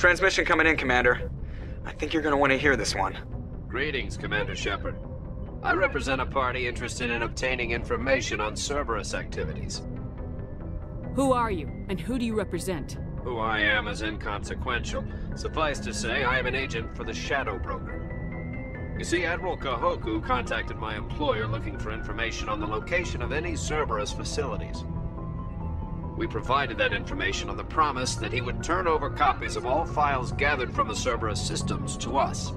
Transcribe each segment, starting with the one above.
Transmission coming in, Commander. I think you're gonna want to hear this one. Greetings, Commander Shepard. I represent a party interested in obtaining information on Cerberus activities. Who are you, and who do you represent? Who I am is inconsequential. Suffice to say, I am an agent for the Shadow Broker. You see, Admiral Kahoku contacted my employer looking for information on the location of any Cerberus facilities. We provided that information on the promise that he would turn over copies of all files gathered from the Cerberus systems to us.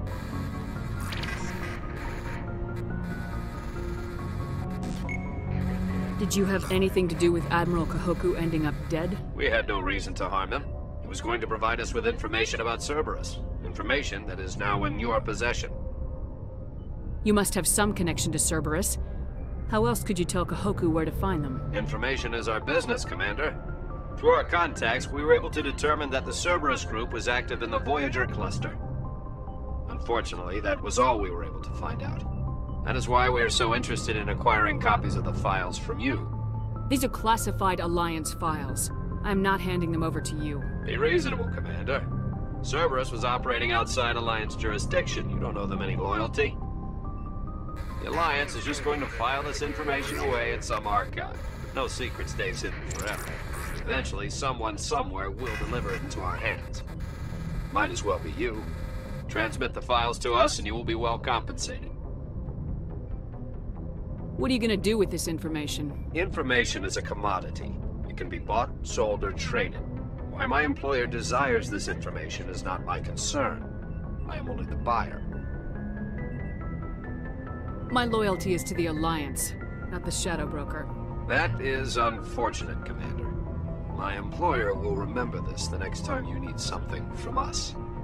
Did you have anything to do with Admiral Kahoku ending up dead? We had no reason to harm him. He was going to provide us with information about Cerberus. Information that is now in your possession. You must have some connection to Cerberus. How else could you tell Kahoku where to find them? Information is our business, Commander. Through our contacts, we were able to determine that the Cerberus group was active in the Voyager cluster. Unfortunately, that was all we were able to find out. That is why we are so interested in acquiring copies of the files from you. These are classified Alliance files. I am not handing them over to you. Be reasonable, Commander. Cerberus was operating outside Alliance jurisdiction. You don't owe them any loyalty. The Alliance is just going to file this information away at some archive. No secret stays hidden forever. Eventually, someone somewhere will deliver it into our hands. Might as well be you. Transmit the files to us and you will be well compensated. What are you gonna do with this information? Information is a commodity. It can be bought, sold, or traded. Why my employer desires this information is not my concern. I am only the buyer. My loyalty is to the Alliance, not the Shadow Broker. That is unfortunate, Commander. My employer will remember this the next time you need something from us.